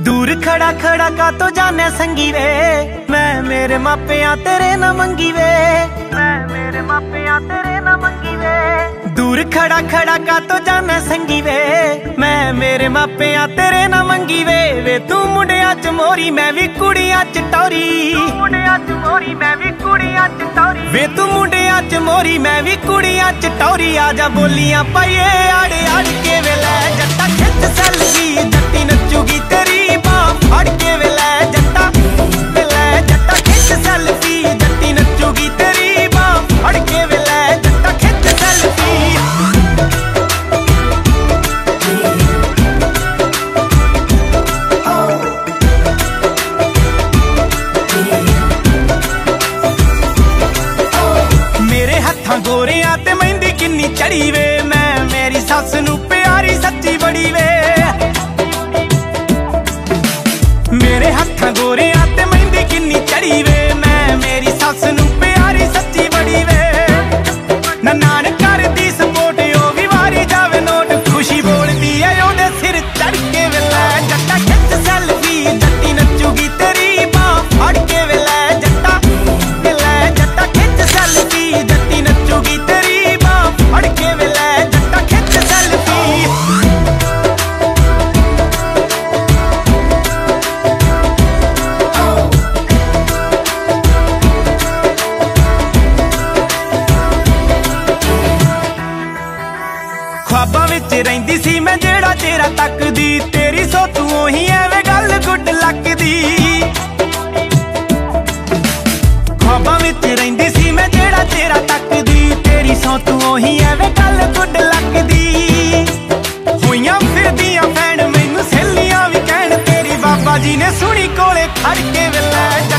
दूर खड़ा खड़ा का तो जाने संगी वे, मैं मेरे मापिया तेरे ना मंगी वे, मैं मेरे मापिया तेरे ना मंगी वे। दूर खड़ा खड़ा का तो जाने संगी वे, मैं मेरे मापिया तेरे ना मंगी वे। वे तू मुंडिया च मोरी मैं भी कुड़िया च टौरी, मुंडिया च मोरी मैं भी कुड़िया च टौरी। वे तू मुंडिया च मोरी मैं भी कुड़िया च टौरी। आजा बोलियां पाइए आड़े आड़ के वेले जट्टा खिच सैलफी, जट्टी नचूगी तेरी फड़ के वेले जट्टा खिच सैलफी, जट्टी नचूगी तेरी फड़ के वेले जट्टा खिच सैलफी। मेरे हत्थां गोरियां ते मेहंदी किन्नी चढ़ी वे, मैं मेरी सस नू प्यारी सच्ची बड़ी वे। मेरे हत्थां गोरियां ते मेहंदी किन्नी चढ़ी वे, मैं मेरी सस नू प्यारी सच्ची बड़ी वे। नान कर दी सपोर्ट ओ भी वारी जावे नोट, खुशी बोलदी है ओदे सिर चढ़ के वेले जट्टा खिच सैलफी, जट्टी नचूगी तेरी फड़ के वेले जट्टा खिच सैलफी, जट्टी नचूगी तेरी फड़ के वेले जट्टा खिच सैलफी। ख्वाबां विच रहिंदी सी मैं जेड़ा तेरा तकदी, तेरी सोतू ओही एवे गल गुड लकदी। ख्वाबां विच रहिंदी सी मैं जेड़ा तेरा तकदी, तेरी सोतू ओही एवे गल गुड लकदी। होइयां फिरदियां फैन मैनू सहेलियां भी कहण, तेरी बाबा जी ने सुनी कोले खड़ के वेले